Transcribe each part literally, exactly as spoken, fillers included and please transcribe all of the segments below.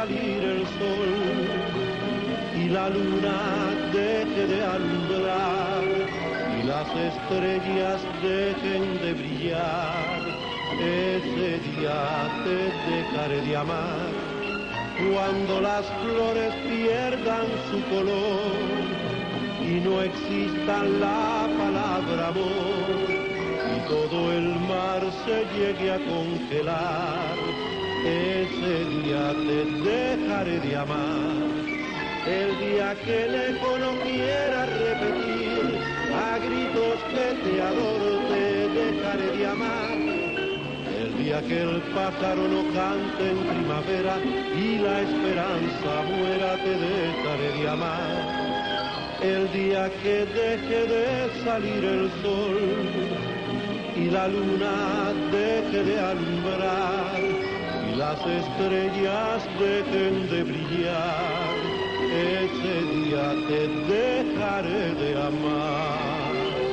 salir el sol y la luna deje de alumbrar y las estrellas dejen de brillar, ese día te dejaré de amar. Cuando las flores pierdan su color y no exista la palabra amor y todo el mar se llegue a congelar, ese día te dejaré de amar. El día que lejos no quiera repetir a gritos que te adoro, te dejaré de amar. El día que el pájaro no cante en primavera y la esperanza muera, te dejaré de amar. El día que deje de salir el sol y la luna deje de alumbrar y las estrellas dejen de brillar, ese día te dejaré de amar.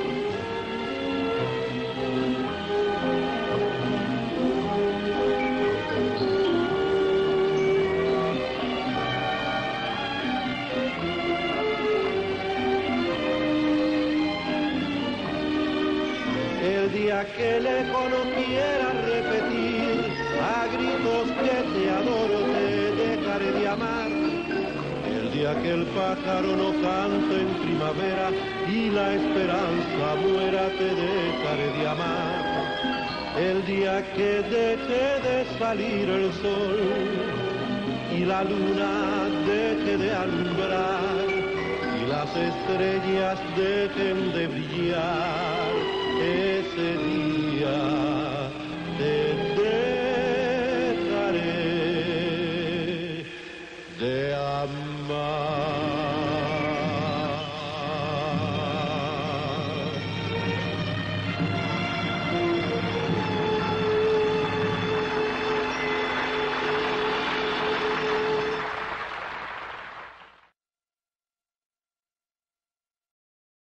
El día que lejos no quiera repetir a gritos que te adoro, te dejaré de amar. El día que el pájaro no cante en primavera y la esperanza muera, te dejaré de amar. El día que deje de salir el sol y la luna deje de alumbrar y las estrellas dejen de brillar, ese día